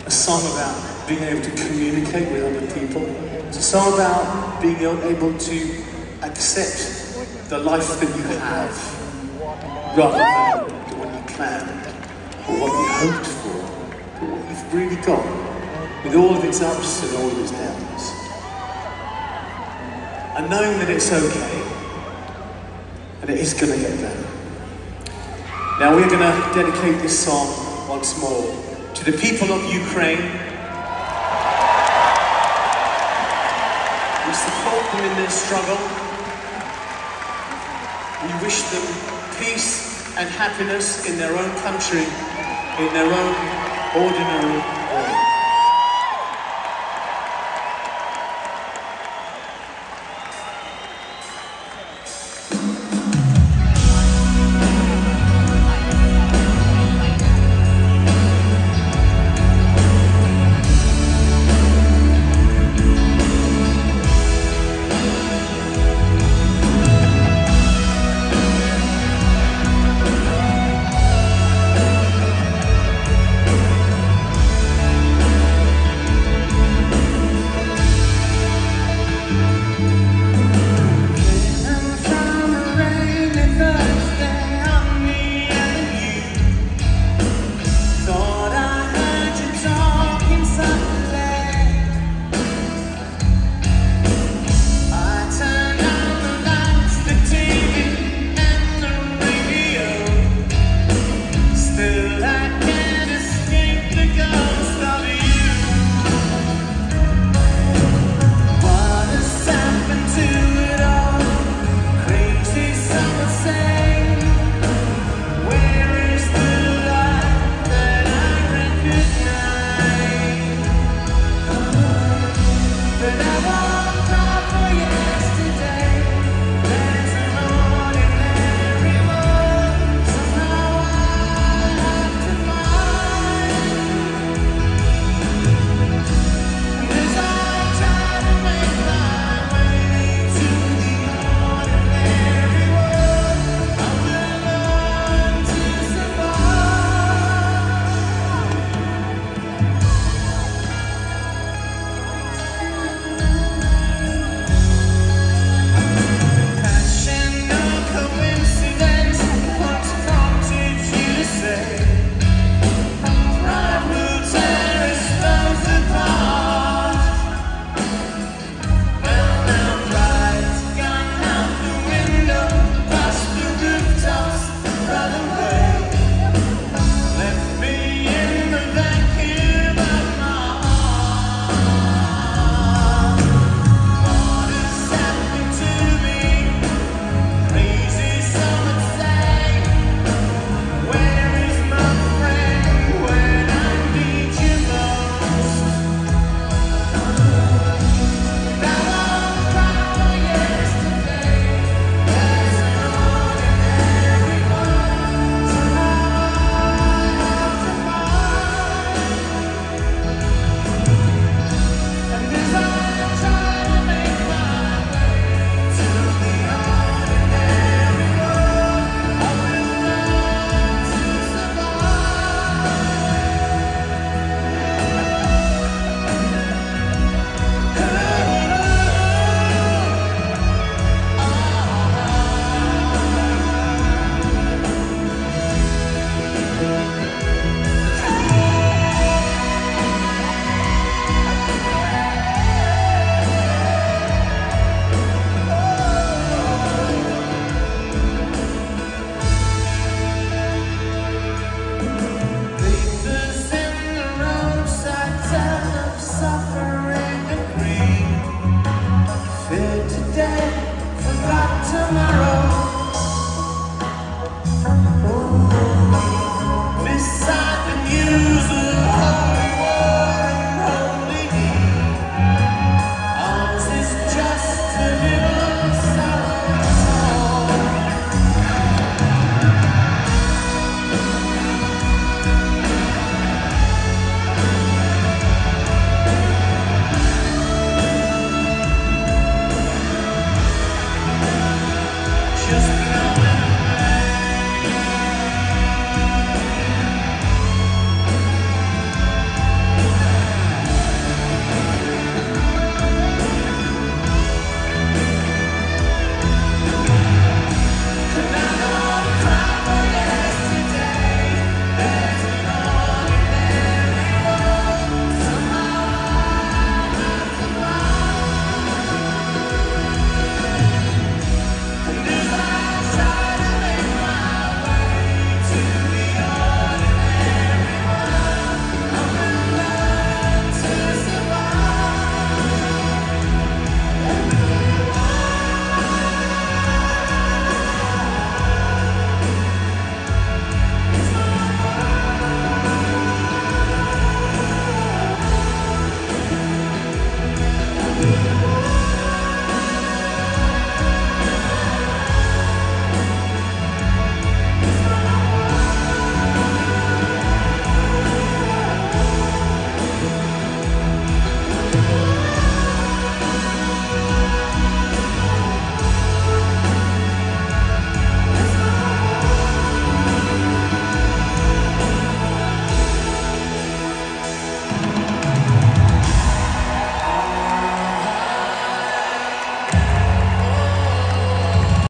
a song about being able to communicate with other people. It's a song about being able to accept the life that you have rather than the one you planned or what you hoped for, but what you've really got with all of its ups and all of its downs. And knowing that it's okay and it is going to get better. Now we're going to dedicate this song once more to the people of Ukraine. We support them in their struggle. We wish them peace and happiness in their own country, in their own ordinary way. Where is the light that I rendered?